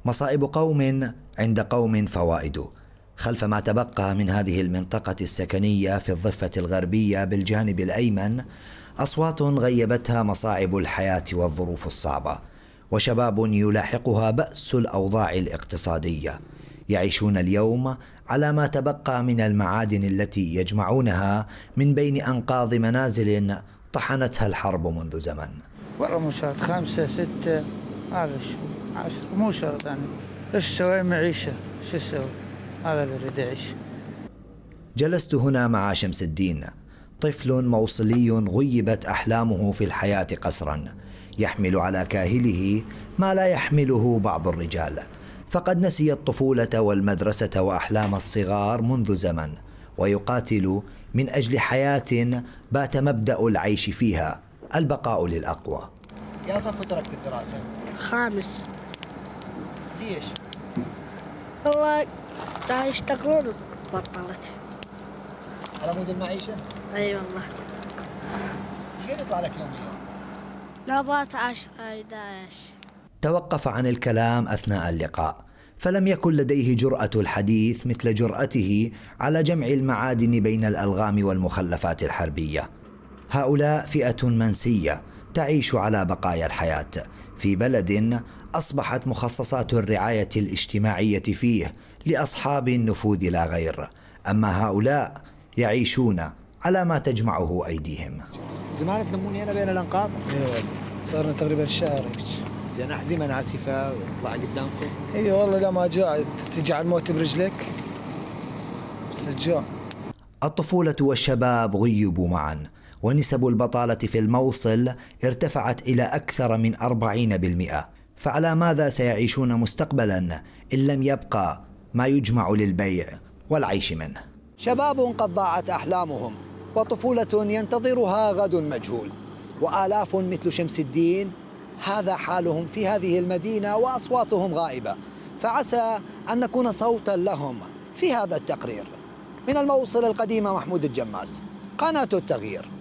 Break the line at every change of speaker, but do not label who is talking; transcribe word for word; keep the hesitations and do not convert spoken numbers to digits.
مصائب قوم عند قوم فوائد. خلف ما تبقى من هذه المنطقة السكنية في الضفة الغربية بالجانب الأيمن أصوات غيبتها مصاعب الحياة والظروف الصعبة، وشباب يلاحقها بأس الأوضاع الاقتصادية، يعيشون اليوم على ما تبقى من المعادن التي يجمعونها من بين أنقاض منازل طحنتها الحرب منذ زمن.
والله مو شرط خمسة ستة هذا شو عشرة مو شرط يعني. ايش سوي معيشة شو اسوي؟ هذا اللي اريد اعيش.
جلست هنا مع شمس الدين، طفل موصلي غيبت أحلامه في الحياة قسرا، يحمل على كاهله ما لا يحمله بعض الرجال، فقد نسي الطفولة والمدرسة وأحلام الصغار منذ زمن، ويقاتل من أجل حياة بات مبدأ العيش فيها البقاء للأقوى.
يا صف تركت الدراسة؟
خامس.
ليش؟
والله دا يشتغلون بطلت.
على مود المعيشة؟
اي والله.
شو يطلع لك يوميا؟
لابات عشرة إحدى عشر.
توقف عن الكلام أثناء اللقاء، فلم يكن لديه جرأة الحديث مثل جرأته على جمع المعادن بين الألغام والمخلفات الحربية. هؤلاء فئة منسية تعيش على بقايا الحياة في بلد أصبحت مخصصات الرعاية الاجتماعية فيه لأصحاب النفوذ لا غير، أما هؤلاء يعيشون على ما تجمعه أيديهم.
زمان تلموني أنا بين الأنقاض؟
ايوه صارنا تقريبا شهر.
زين أحزمة ناسفة ويطلع قدامكم؟
اي والله لا ما جاء تجي على الموت برجلك بس الجوع.
الطفولة والشباب غيبوا معا، ونسب البطالة في الموصل ارتفعت إلى أكثر من أربعين بالمئة، فعلى ماذا سيعيشون مستقبلا إن لم يبقى ما يجمع للبيع والعيش منه؟
شباب قد ضاعت أحلامهم وطفولة ينتظرها غد مجهول، وآلاف مثل شمس الدين هذا حالهم في هذه المدينة وأصواتهم غائبة، فعسى أن نكون صوتا لهم في هذا التقرير. من الموصل القديمة محمود الجماس، قناة التغيير.